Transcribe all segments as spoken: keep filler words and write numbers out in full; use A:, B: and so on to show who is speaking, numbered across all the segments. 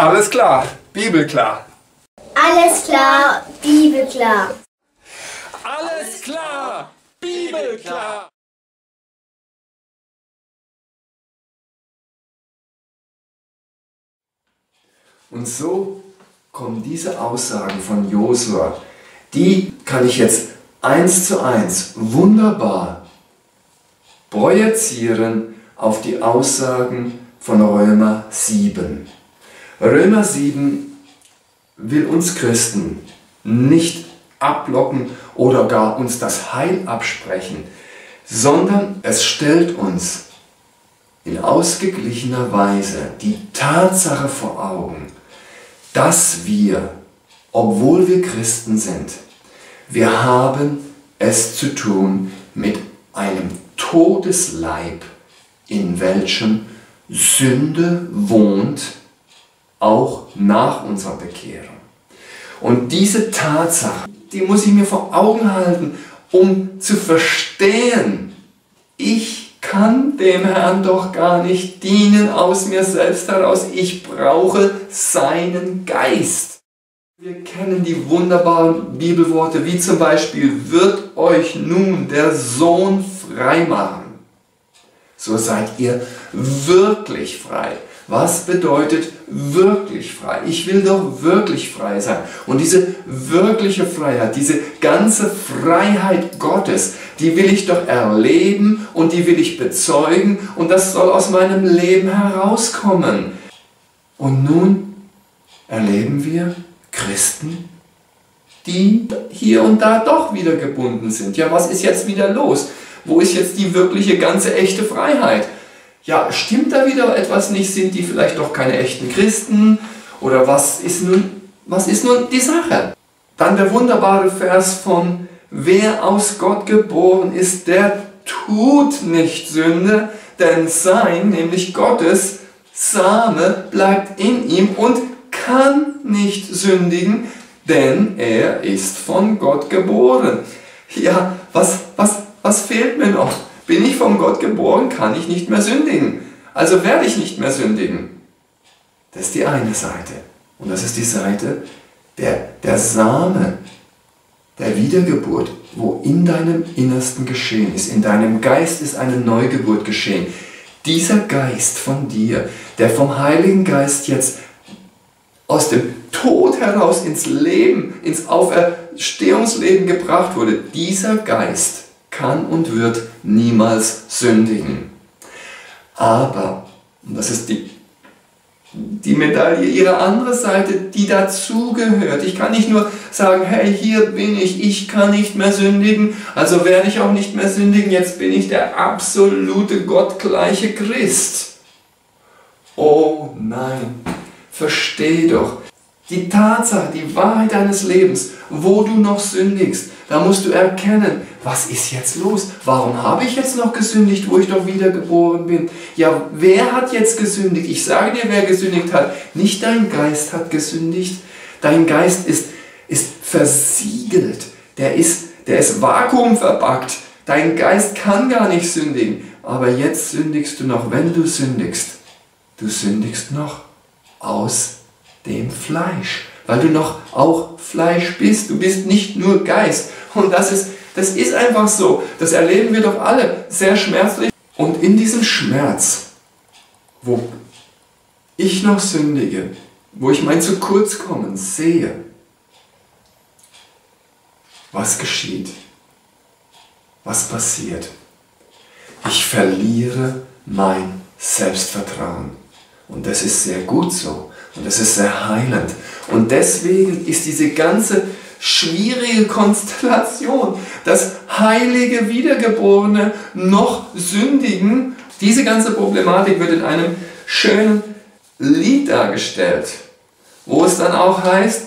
A: Alles klar, Bibelklar.
B: Alles klar, Bibelklar.
A: Alles klar, Bibelklar.
C: Und so kommen diese Aussagen von Josua, die kann ich jetzt eins zu eins wunderbar projizieren auf die Aussagen von Römer sieben. Römer sieben will uns Christen nicht ablocken oder gar uns das Heil absprechen, sondern es stellt uns in ausgeglichener Weise die Tatsache vor Augen, dass wir, obwohl wir Christen sind, wir haben es zu tun mit einem Todesleib, in welchem Sünde wohnt, auch nach unserer Bekehrung. Und diese Tatsache, die muss ich mir vor Augen halten, um zu verstehen, ich kann dem Herrn doch gar nicht dienen aus mir selbst heraus, ich brauche seinen Geist. Wir kennen die wunderbaren Bibelworte, wie zum Beispiel, wird euch nun der Sohn frei machen, so seid ihr wirklich frei. Was bedeutet wirklich frei? Ich will doch wirklich frei sein. Und diese wirkliche Freiheit, diese ganze Freiheit Gottes, die will ich doch erleben und die will ich bezeugen und das soll aus meinem Leben herauskommen. Und nun erleben wir Christen, die hier und da doch wieder gebunden sind. Ja, was ist jetzt wieder los? Wo ist jetzt die wirkliche, ganze, echte Freiheit? Ja, stimmt da wieder etwas nicht? Sind die vielleicht doch keine echten Christen? Oder was ist nun, was ist nun die Sache? Dann der wunderbare Vers von, wer aus Gott geboren ist, der tut nicht Sünde, denn sein, nämlich Gottes, Same bleibt in ihm und kann nicht sündigen, denn er ist von Gott geboren. Ja, was, was, was fehlt mir noch? Bin ich von Gott geboren, kann ich nicht mehr sündigen. Also werde ich nicht mehr sündigen. Das ist die eine Seite. Und das ist die Seite der, der Same, der Wiedergeburt, wo in deinem Innersten geschehen ist. In deinem Geist ist eine Neugeburt geschehen. Dieser Geist von dir, der vom Heiligen Geist jetzt aus dem Tod heraus ins Leben, ins Auferstehungsleben gebracht wurde, dieser Geist kann und wird niemals sündigen. Aber, und das ist die, die Medaille, ihre andere Seite, die dazugehört. Ich kann nicht nur sagen, hey, hier bin ich, ich kann nicht mehr sündigen, also werde ich auch nicht mehr sündigen, jetzt bin ich der absolute gottgleiche Christ. Oh nein, versteh doch, die Tatsache, die Wahrheit deines Lebens, wo du noch sündigst, da musst du erkennen, was ist jetzt los? Warum habe ich jetzt noch gesündigt, wo ich doch wiedergeboren bin? Ja, wer hat jetzt gesündigt? Ich sage dir, wer gesündigt hat. Nicht dein Geist hat gesündigt. Dein Geist ist, ist versiegelt. Der ist, der ist vakuumverpackt. Dein Geist kann gar nicht sündigen. Aber jetzt sündigst du noch, wenn du sündigst. Du sündigst noch aus dem Fleisch, weil du noch auch Fleisch bist. Du bist nicht nur Geist. Und das ist, das ist einfach so. Das erleben wir doch alle sehr schmerzlich. Und in diesem Schmerz, wo ich noch sündige, wo ich mein zu kurz kommen sehe, was geschieht? Was passiert? Ich verliere mein Selbstvertrauen. Und das ist sehr gut so. Und das ist sehr heilend. Und deswegen ist diese ganze schwierige Konstellation, das heilige Wiedergeborene noch sündigen, diese ganze Problematik wird in einem schönen Lied dargestellt, wo es dann auch heißt,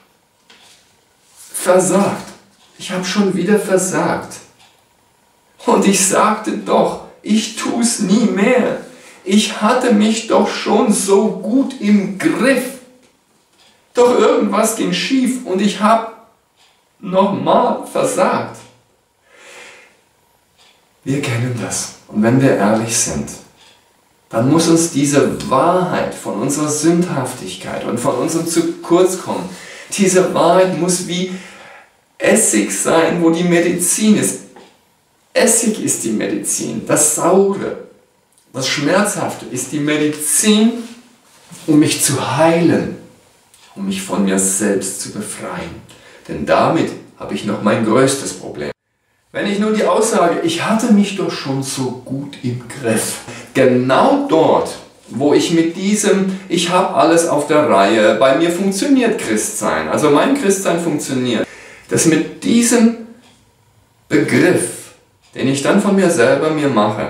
C: versagt. Ich habe schon wieder versagt. Und ich sagte doch, ich tue es nie mehr. Ich hatte mich doch schon so gut im Griff. Doch irgendwas ging schief und ich habe nochmal versagt. Wir kennen das. Und wenn wir ehrlich sind, dann muss uns diese Wahrheit von unserer Sündhaftigkeit und von unserem Zu-Kurz-Kommen, diese Wahrheit muss wie Essig sein, wo die Medizin ist. Essig ist die Medizin, das Saure, das Schmerzhafte ist die Medizin, um mich zu heilen, um mich von mir selbst zu befreien. Denn damit habe ich noch mein größtes Problem. Wenn ich nun die Aussage, ich hatte mich doch schon so gut im Griff, genau dort, wo ich mit diesem, ich habe alles auf der Reihe, bei mir funktioniert Christsein, also mein Christsein funktioniert, dass mit diesem Begriff, den ich dann von mir selber mir mache,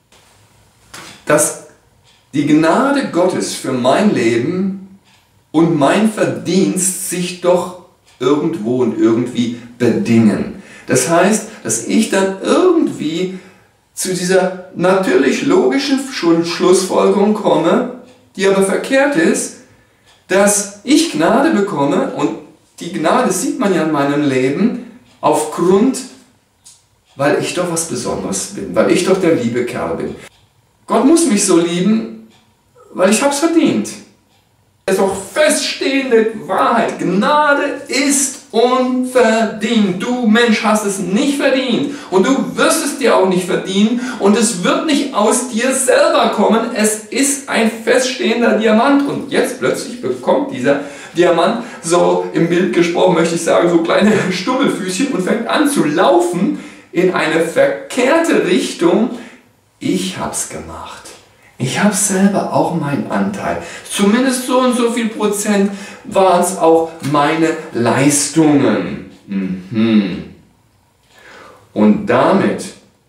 C: dass die Gnade Gottes für mein Leben und mein Verdienst sich doch irgendwo und irgendwie bedingen. Das heißt, dass ich dann irgendwie zu dieser natürlich logischen Schlussfolgerung komme, die aber verkehrt ist, dass ich Gnade bekomme, und die Gnade sieht man ja in meinem Leben aufgrund, weil ich doch was Besonderes bin, weil ich doch der liebe Kerl bin. Gott muss mich so lieben, weil ich habe es verdient. Es ist auch feststehende Wahrheit. Gnade ist unverdient. Du Mensch hast es nicht verdient und du wirst es dir auch nicht verdienen und es wird nicht aus dir selber kommen. Es ist ein feststehender Diamant und jetzt plötzlich bekommt dieser Diamant, so im Bild gesprochen möchte ich sagen, so kleine Stummelfüßchen und fängt an zu laufen in eine verkehrte Richtung. Ich hab's gemacht. Ich habe selber auch meinen Anteil. Zumindest so und so viel Prozent waren es auch meine Leistungen. Mhm. Und damit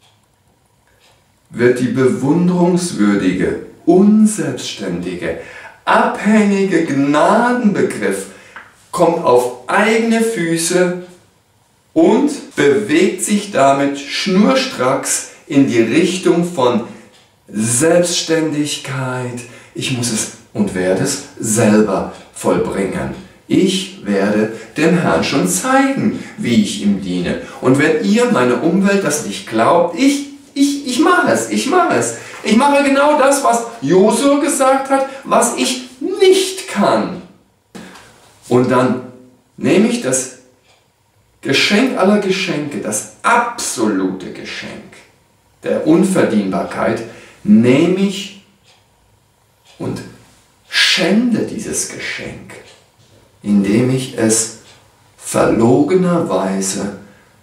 C: wird die bewunderungswürdige, unselbstständige, abhängige Gnadenbegriff kommt auf eigene Füße und bewegt sich damit schnurstracks in die Richtung von Selbstständigkeit. Ich muss es und werde es selber vollbringen. Ich werde dem Herrn schon zeigen, wie ich ihm diene. Und wenn ihr, meine Umwelt, das nicht glaubt, ich, ich, ich mache es, ich mache es. Ich mache genau das, was Josua gesagt hat, was ich nicht kann. Und dann nehme ich das Geschenk aller Geschenke, das absolute Geschenk der Unverdienbarkeit, nehme ich und schände dieses Geschenk, indem ich es verlogenerweise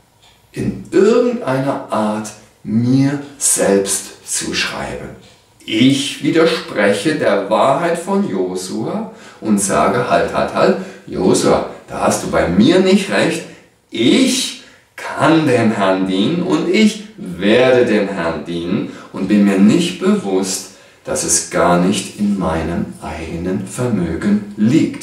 C: in irgendeiner Art mir selbst zuschreibe. Ich widerspreche der Wahrheit von Josua und sage, halt, halt, halt, Josua, da hast du bei mir nicht recht, ich kann dem Herrn dienen und ich werde dem Herrn dienen und bin mir nicht bewusst, dass es gar nicht in meinem eigenen Vermögen liegt.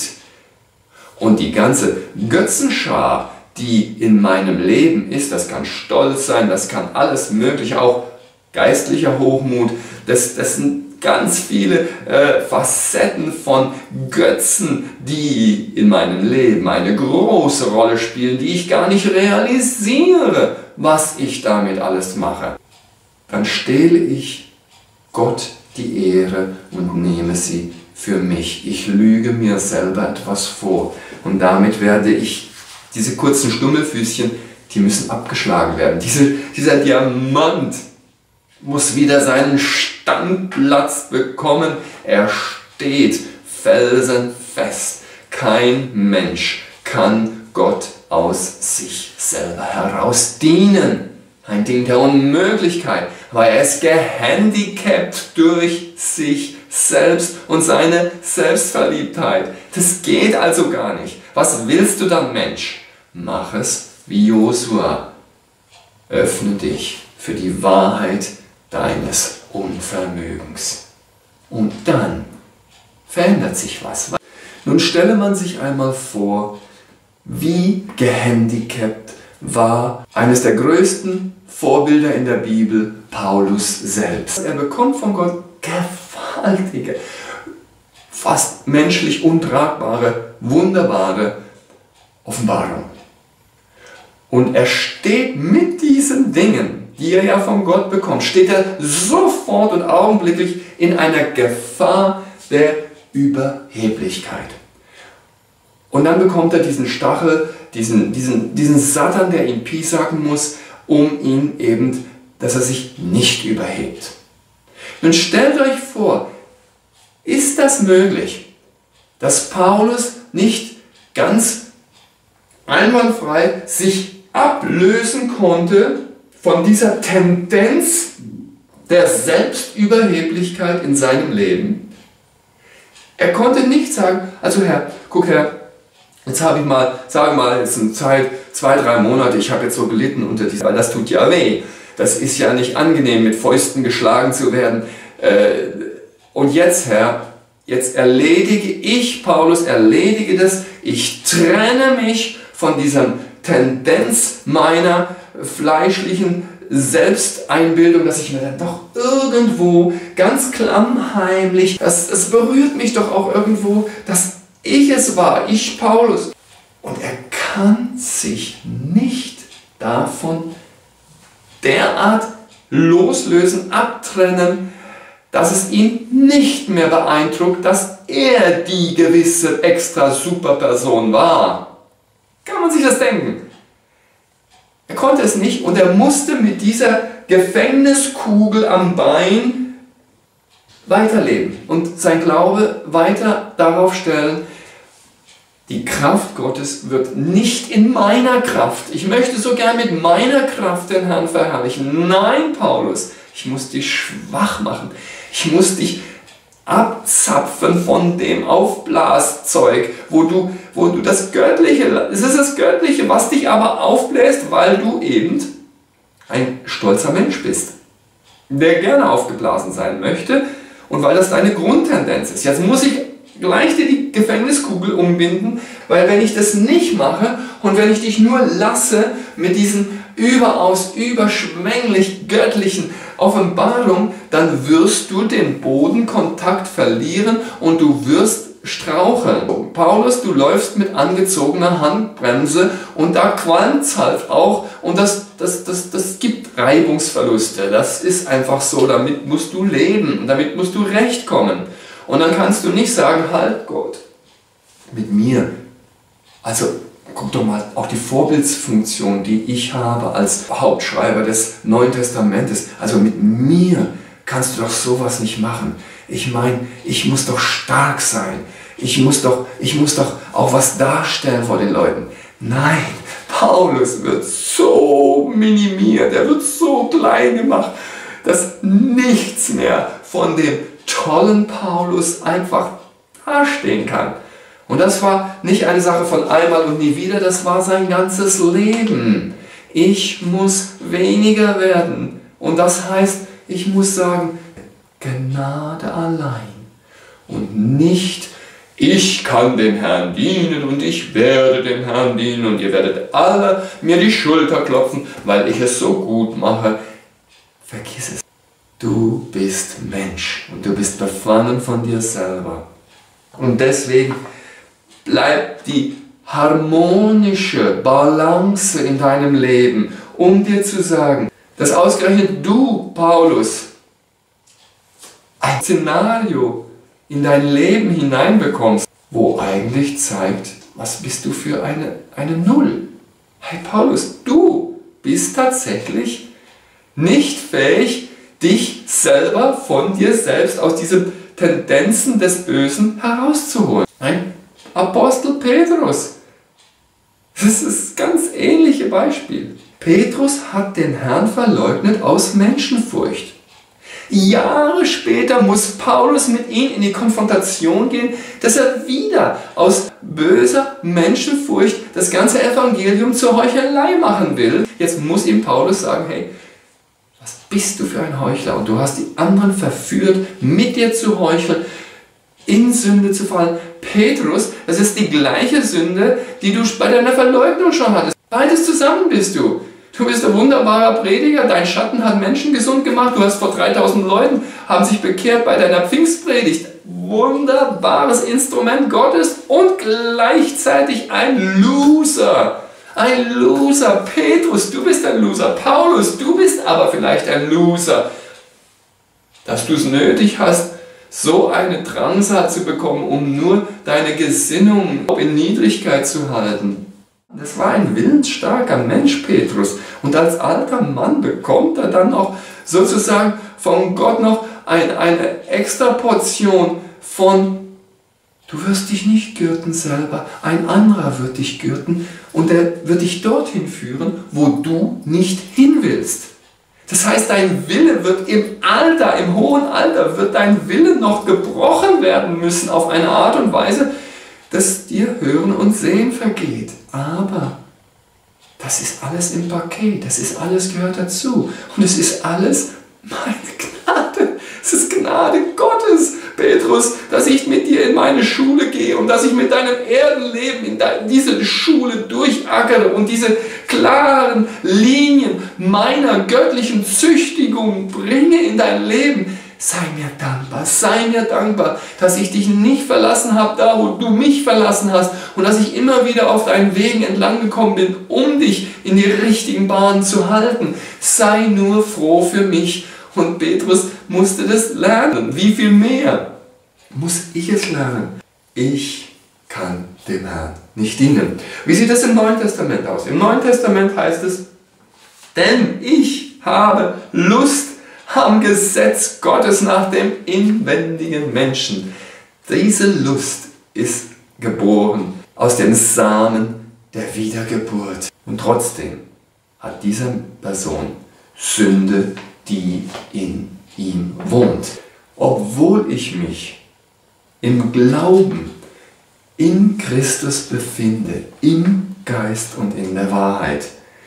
C: Und die ganze Götzenschar, die in meinem Leben ist, das kann Stolz sein, das kann alles mögliche, auch geistlicher Hochmut, das, das sind ganz viele äh, Facetten von Götzen, die in meinem Leben eine große Rolle spielen, die ich gar nicht realisiere, was ich damit alles mache. Dann stehle ich Gott die Ehre und nehme sie für mich. Ich lüge mir selber etwas vor und damit werde ich, diese kurzen Stummelfüßchen, die müssen abgeschlagen werden. Diese, dieser Diamant muss wieder seinen Standplatz bekommen. Er steht felsenfest. Kein Mensch kann Gott aus sich selber heraus dienen. Ein Ding der Unmöglichkeit, weil er ist gehandicapt durch sich selbst und seine Selbstverliebtheit. Das geht also gar nicht. Was willst du dann, Mensch? Mach es wie Josua. Öffne dich für die Wahrheit deines Unvermögens. Und dann verändert sich was. Nun stelle man sich einmal vor, wie gehandicapt war eines der größten Vorbilder in der Bibel, Paulus selbst. Er bekommt von Gott gewaltige, fast menschlich untragbare, wunderbare Offenbarung. Und er steht mit diesen Dingen die er ja von Gott bekommt, steht er sofort und augenblicklich in einer Gefahr der Überheblichkeit. Und dann bekommt er diesen Stachel, diesen, diesen, diesen Satan, der ihn piesacken muss, um ihn eben, dass er sich nicht überhebt. Nun stellt euch vor, ist das möglich, dass Paulus nicht ganz einwandfrei sich ablösen konnte von dieser Tendenz der Selbstüberheblichkeit in seinem Leben? Er konnte nicht sagen, also Herr, guck Herr, jetzt habe ich mal, sage mal, jetzt eine Zeit, zwei, drei Monate, ich habe jetzt so gelitten unter diesem, weil das tut ja weh. Das ist ja nicht angenehm, mit Fäusten geschlagen zu werden. Und jetzt, Herr, jetzt erledige ich, Paulus, erledige das, ich trenne mich von dieser Tendenz meiner fleischlichen Selbsteinbildung, dass ich mir dann doch irgendwo ganz klammheimlich, das, es berührt mich doch auch irgendwo, dass ich es war, ich Paulus. Und er kann sich nicht davon derart loslösen, abtrennen, dass es ihn nicht mehr beeindruckt, dass er die gewisse extra Superperson war. Kann man sich das denken? Er konnte es nicht und er musste mit dieser Gefängniskugel am Bein weiterleben und sein Glaube weiter darauf stellen, die Kraft Gottes wird nicht in meiner Kraft. Ich möchte so gern mit meiner Kraft den Herrn verherrlichen. Nein, Paulus, ich muss dich schwach machen. Ich muss dich abzapfen von dem Aufblaszeug, wo du, wo du das Göttliche, es ist das Göttliche, was dich aber aufbläst, weil du eben ein stolzer Mensch bist, der gerne aufgeblasen sein möchte und weil das deine Grundtendenz ist. Jetzt muss ich gleich dir die Gefängniskugel umbinden, weil wenn ich das nicht mache und wenn ich dich nur lasse mit diesen überaus überschwänglich göttlichen Offenbarungen, dann wirst du den Bodenkontakt verlieren und du wirst straucheln. Paulus, du läufst mit angezogener Handbremse und da qualmt es halt auch und das, das, das, das gibt Reibungsverluste. Das ist einfach so, damit musst du leben und damit musst du recht kommen. Und dann kannst du nicht sagen, halt Gott, mit mir. Also guck doch mal, auch die Vorbildsfunktion, die ich habe als Hauptschreiber des Neuen Testamentes, also mit mir kannst du doch sowas nicht machen. Ich meine, ich muss doch stark sein. Ich muss doch, ich muss doch auch was darstellen vor den Leuten. Nein, Paulus wird so minimiert, er wird so klein gemacht, dass nichts mehr von dem tollen Paulus einfach dastehen kann. Und das war nicht eine Sache von einmal und nie wieder, das war sein ganzes Leben. Ich muss weniger werden. Und das heißt, ich muss sagen, Gnade allein. Und nicht, ich kann dem Herrn dienen und ich werde dem Herrn dienen und ihr werdet alle mir die Schulter klopfen, weil ich es so gut mache. Vergiss es. Du bist Mensch und du bist befangen von dir selber. Und deswegen bleibt die harmonische Balance in deinem Leben, um dir zu sagen, dass ausgerechnet du, Paulus, ein Szenario in dein Leben hineinbekommst, wo eigentlich zeigt, was bist du für eine, eine Null. Hey Paulus, du bist tatsächlich nicht fähig, dich selber von dir selbst aus diesen Tendenzen des Bösen herauszuholen. Ein Apostel Petrus. Das ist das ganz ähnliche Beispiel. Petrus hat den Herrn verleugnet aus Menschenfurcht. Jahre später muss Paulus mit ihm in die Konfrontation gehen, dass er wieder aus böser Menschenfurcht das ganze Evangelium zur Heuchelei machen will. Jetzt muss ihm Paulus sagen, hey, was bist du für ein Heuchler? Und du hast die anderen verführt, mit dir zu heucheln, in Sünde zu fallen. Petrus, das ist die gleiche Sünde, die du bei deiner Verleugnung schon hattest. Beides zusammen bist du. Du bist ein wunderbarer Prediger, dein Schatten hat Menschen gesund gemacht, du hast vor dreitausend Leuten, haben sich bekehrt bei deiner Pfingstpredigt. Wunderbares Instrument Gottes und gleichzeitig ein Loser. Ein Loser. Petrus, du bist ein Loser. Paulus, du bist aber vielleicht ein Loser. Dass du es nötig hast, so eine Drangsal zu bekommen, um nur deine Gesinnung in Niedrigkeit zu halten. Das war ein willensstarker Mensch, Petrus. Und als alter Mann bekommt er dann auch sozusagen von Gott noch ein, eine extra Portion von: Du wirst dich nicht gürten selber, ein anderer wird dich gürten und er wird dich dorthin führen, wo du nicht hin willst. Das heißt, dein Wille wird im Alter, im hohen Alter, wird dein Wille noch gebrochen werden müssen auf eine Art und Weise, dass dir Hören und Sehen vergeht. Aber das ist alles im Paket, das ist alles gehört dazu. Und es ist alles meine Gnade, es ist Gnade Gottes, Petrus, dass ich mit dir in meine Schule gehe und dass ich mit deinem Erdenleben in diese Schule durchackere und diese klaren Linien meiner göttlichen Züchtigung bringe in dein Leben. Sei mir dankbar, sei mir dankbar, dass ich dich nicht verlassen habe, da wo du mich verlassen hast, und dass ich immer wieder auf deinen Wegen entlang gekommen bin, um dich in die richtigen Bahnen zu halten. Sei nur froh für mich. Und Petrus musste das lernen. Wie viel mehr muss ich es lernen? Ich kann dem Herrn nicht dienen. Wie sieht das im Neuen Testament aus? Im Neuen Testament heißt es: Denn ich habe Lust am Gesetz Gottes nach dem inwendigen Menschen. Diese Lust ist geboren aus dem Samen der Wiedergeburt. Und trotzdem hat diese Person Sünde, die in ihm wohnt. Obwohl ich mich im Glauben in Christus befinde, im Geist und in der Wahrheit,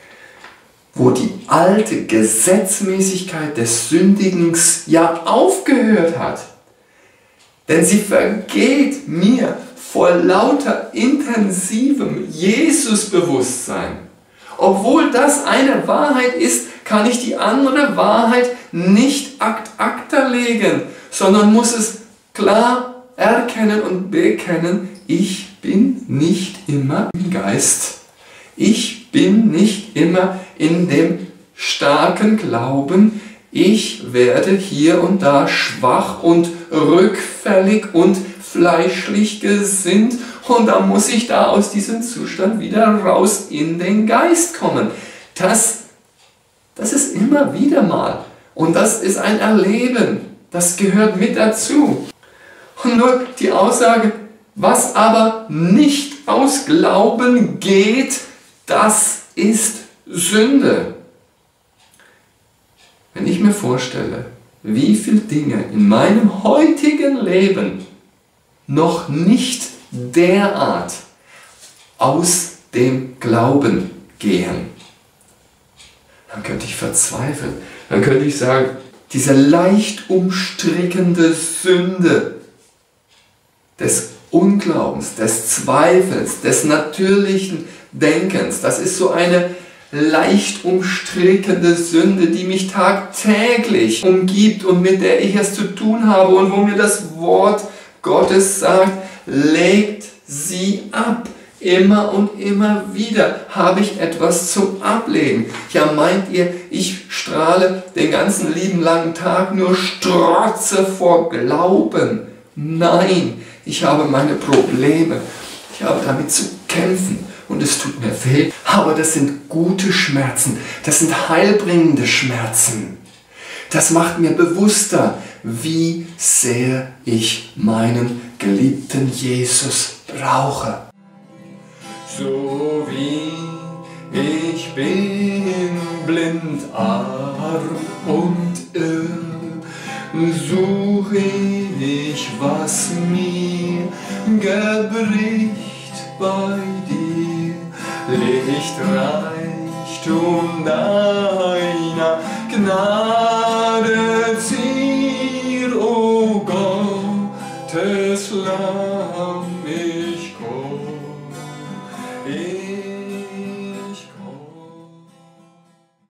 C: wo die alte Gesetzmäßigkeit des Sündigens ja aufgehört hat, denn sie vergeht mir vor lauter intensivem Jesusbewusstsein. Obwohl das eine Wahrheit ist, kann ich die andere Wahrheit nicht ad acta legen, sondern muss es klar erkennen und bekennen: Ich bin nicht immer im Geist. Ich bin nicht immer in dem starken Glauben. Ich werde hier und da schwach und rückfällig und fleischlich gesinnt, und da muss ich da aus diesem Zustand wieder raus in den Geist kommen. Das, das ist immer wieder mal, und das ist ein Erleben, das gehört mit dazu. Und nur die Aussage: Was aber nicht aus Glauben geht, das ist Sünde. Wenn ich mir vorstelle, wie viele Dinge in meinem heutigen Leben noch nicht derart aus dem Glauben gehen, dann könnte ich verzweifeln. Dann könnte ich sagen, diese leicht umstrickende Sünde des Unglaubens, des Zweifels, des natürlichen Denkens, das ist so eine leicht umstrickende Sünde, die mich tagtäglich umgibt und mit der ich es zu tun habe, und wo mir das Wort Gottes sagt: Legt sie ab. Immer und immer wieder habe ich etwas zum Ablegen. Ja, meint ihr, ich strahle den ganzen lieben langen Tag nur Strotze vor Glauben? Nein, ich habe meine Probleme. Ich habe damit zu kämpfen. Und es tut mir weh, aber das sind gute Schmerzen, das sind heilbringende Schmerzen. Das macht mir bewusster, wie sehr ich meinen geliebten Jesus brauche. So wie ich bin, blind, arm und irr, suche ich, was mir gebricht bei dir. Lichtreichtum deiner Gnade zier, o Gottes Lamm.